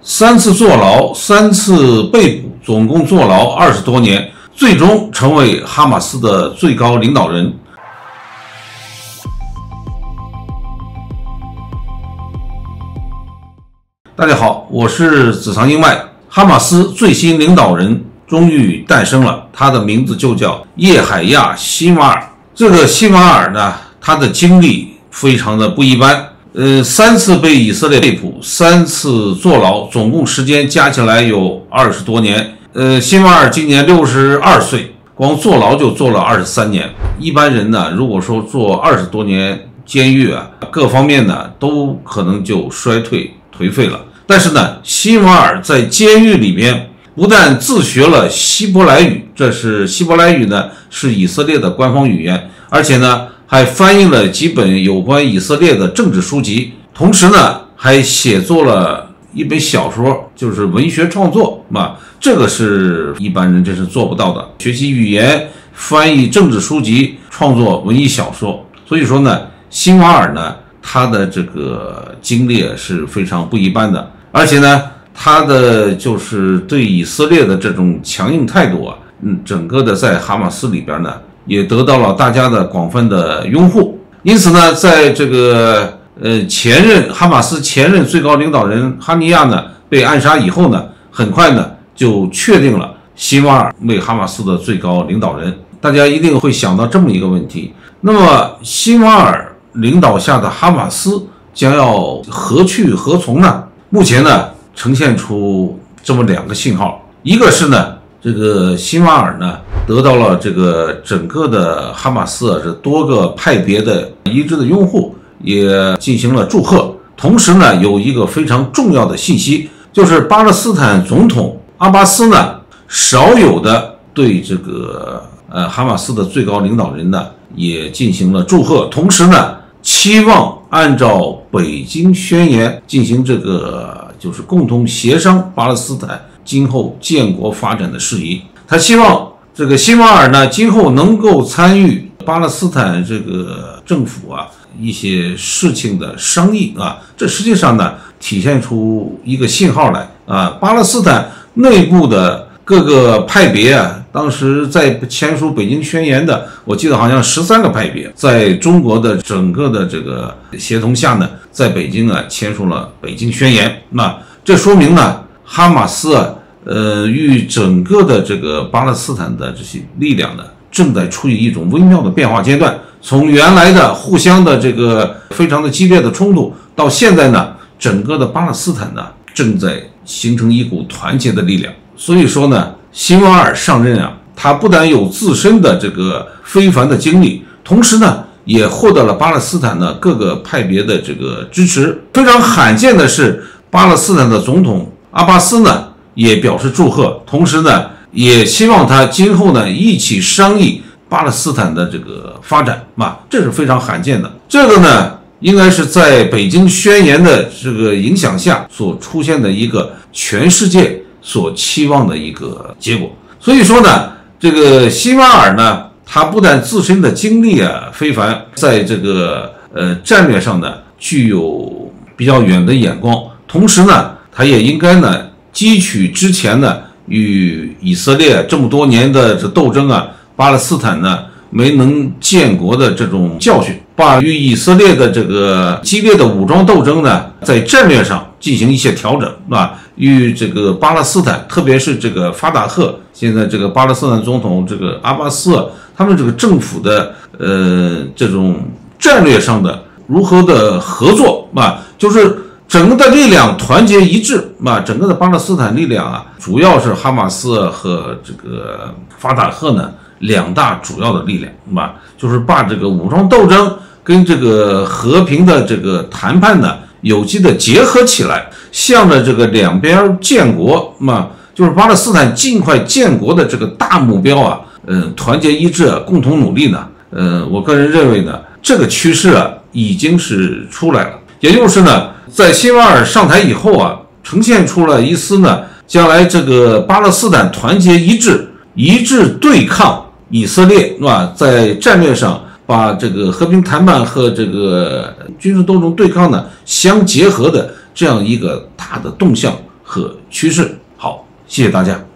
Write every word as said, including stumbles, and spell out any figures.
三次坐牢，三次被捕，总共坐牢二十多年，最终成为哈马斯的最高领导人。大家好，我是子藏英迈。哈马斯最新领导人终于诞生了，他的名字就叫叶海亚·辛瓦尔。这个辛瓦尔呢，他的经历非常的不一般。呃，三次被以色列被捕，三次坐牢，总共时间加起来有二十多年。呃，辛瓦尔今年六十二岁，光坐牢就坐了二十三年。一般人呢，如果说坐二十多年监狱啊，各方面呢都可能就衰退颓废了。但是呢，辛瓦尔在监狱里边不但自学了希伯来语，这是希伯来语呢是以色列的官方语言，而且呢还翻译了几本有关以色列的政治书籍，同时呢还写作了一本小说，就是文学创作嘛，这个是一般人真是做不到的。学习语言，翻译政治书籍，创作文艺小说。所以说呢，辛瓦尔呢，他的这个经历是非常不一般的，而且呢，他的就是对以色列的这种强硬态度啊，嗯，整个的在哈马斯里边呢，也得到了大家的广泛的拥护。因此呢，在这个呃前任哈马斯前任最高领导人哈尼亚呢被暗杀以后呢，很快呢就确定了辛瓦尔为哈马斯的最高领导人。大家一定会想到这么一个问题：那么辛瓦尔领导下的哈马斯将要何去何从呢？目前呢，呈现出这么两个信号，一个是呢，这个辛瓦尔呢得到了这个整个的哈马斯啊这多个派别的一致的拥护，也进行了祝贺。同时呢，有一个非常重要的信息，就是巴勒斯坦总统阿巴斯呢少有的对这个呃哈马斯的最高领导人呢也进行了祝贺，同时呢期望按照北京宣言进行这个就是共同协商巴勒斯坦今后建国发展的事宜。他希望这个辛瓦尔呢今后能够参与巴勒斯坦这个政府啊一些事情的商议啊，这实际上呢体现出一个信号来啊，巴勒斯坦内部的各个派别啊，当时在签署北京宣言的，我记得好像十三个派别，在中国的整个的这个协同下呢，在北京啊签署了北京宣言。那这说明呢，哈马斯啊，呃，与整个的这个巴勒斯坦的这些力量呢，正在处于一种微妙的变化阶段。从原来的互相的这个非常的激烈的冲突，到现在呢，整个的巴勒斯坦呢，正在形成一股团结的力量。所以说呢，辛瓦尔上任啊，他不但有自身的这个非凡的经历，同时呢，也获得了巴勒斯坦的各个派别的这个支持。非常罕见的是，巴勒斯坦的总统阿巴斯呢，也表示祝贺，同时呢，也希望他今后呢一起商议巴勒斯坦的这个发展嘛，这是非常罕见的。这个呢，应该是在北京宣言的这个影响下所出现的一个全世界所期望的一个结果。所以说呢，这个辛瓦尔呢，他不但自身的经历啊非凡，在这个呃战略上呢具有比较远的眼光，同时呢，他也应该呢汲取之前呢与以色列这么多年的这斗争啊，巴勒斯坦呢没能建国的这种教训，把与以色列的这个激烈的武装斗争呢，在战略上进行一些调整，啊，与这个巴勒斯坦，特别是这个法塔赫，现在这个巴勒斯坦总统这个阿巴斯，他们这个政府的呃这种战略上的如何的合作啊，就是整个的力量团结一致啊，整个的巴勒斯坦力量啊，主要是哈马斯和这个法塔赫呢两大主要的力量啊，就是把这个武装斗争跟这个和平的这个谈判呢有机的结合起来，向着这个两边建国嘛，就是巴勒斯坦尽快建国的这个大目标啊，嗯，团结一致，共同努力呢，呃，我个人认为呢，这个趋势啊已经是出来了，也就是呢，在辛瓦尔上台以后啊，呈现出了一丝呢，将来这个巴勒斯坦团结一致，一致对抗以色列，是吧？在战略上把这个和平谈判和这个军事斗争对抗呢相结合的这样一个大的动向和趋势。好，谢谢大家。